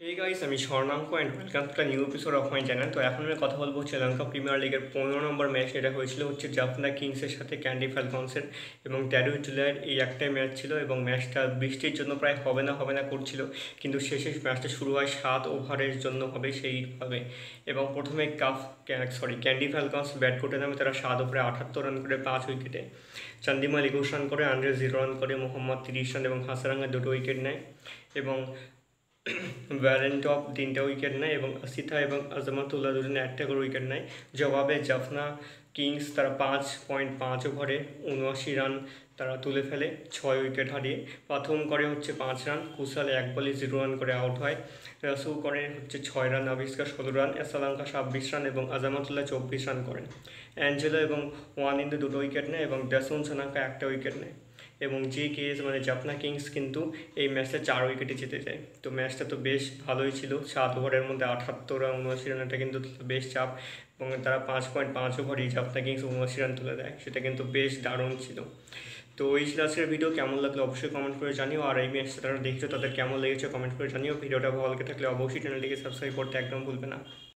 Hey guys, আমি Swarnanka and welcome to a new episode of my channel। তো এখন আমি কথা বলবো শ্রীলঙ্কা প্রিমিয়ার লিগের 15 নম্বর ম্যাচ। এটা হয়েছিল হচ্ছে জাফনা কিংসের সাথে ক্যান্ডি ফ্যালকনসের, এবং 13 জুলাইয়ের এই একটাই ম্যাচ ছিল এবং ম্যাচটা বৃষ্টির জন্য প্রায় হবে না করছিল, কিন্তু শেষে ম্যাচটা শুরু হয় 7 ওভারের জন্য হবে সেইভাবে। এবং প্রথমে ক্যান্ডি ফ্যালকনস ব্যাট করতে নামে তারা 7 ওভারে 78 রান করে 5 উইকেটে। চান্দিমাল 21 রান করে, আন্দ্রে 0 রান করে, মোহাম্মদ 30 রান এবং হাসারাঙ্গা 2টো উইকেট নেয়, এবং ভ্যালেন্টপ 3টা উইকেট নেয়, এবং আসিথা এবং আজমাতুল্লাহ দুজনে 1টা করে উইকেট নেয়। জবাবে জাফনা কিংস তারা 5.5 ওভারে 79 রান তারা তুলে ফেলে 6 উইকেট হারিয়ে। প্রথম করে হচ্ছে 5 রান, কুসালে 1 বলে 0 রান করে আউট হয়। রাসু করে হচ্ছে 6 রান, আবিষ্কার 17 রান, শ্রীলঙ্কা 26 রান এবং আজমাতুল্লাহ 24 রান করেন। অ্যাঞ্জেলো এবং ওয়ানিন্দু 2টো উইকেট নেয় এবং ড্যাসন শ্রীলঙ্কা 1টা উইকেট নেয়, এবং মানে জাফনা কিংস কিন্তু এই ম্যাচটা 4 উইকেটে জিতে যায়। তো ম্যাচটা তো বেশ ভালোই ছিল, 7 ওভারের মধ্যে 78 রান 79 রান, এটা কিন্তু বেশ চাপ, এবং তারা 5.5 ওভারই জাফনা কিংস 79 রান তুলে দেয়, সেটা কিন্তু বেশ দারুণ ছিল। তো এই আজকের ভিডিও কেমন লাগলো অবশ্যই কমেন্ট করে জানিও, আর এই ম্যাচটা তারা দেখছো তাদের কেমন লেগেছে কমেন্ট করে জানিও। ভিডিওটা ভালো লেগে থাকলে অবশ্যই চ্যানেলটিকে সাবস্ক্রাইব করতে একদম ভুলবে না।